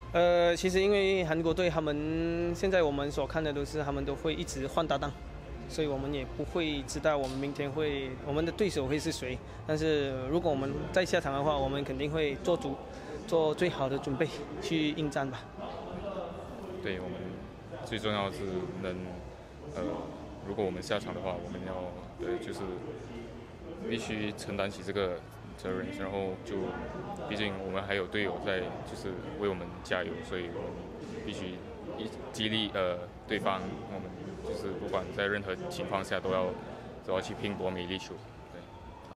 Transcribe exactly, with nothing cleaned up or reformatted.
呃，其实因为韩国队他们现在我们所看的都是他们都会一直换搭档，所以我们也不会知道我们明天会我们的对手会是谁。但是如果我们在下场的话，我们肯定会做足做最好的准备去应战吧。 对我们最重要是能呃，如果我们下场的话，我们要呃就是必须承担起这个责任，然后就毕竟我们还有队友在，就是为我们加油，所以我们必须一激励呃对方，我们就是不管在任何情况下都要都要去拼搏每一粒球。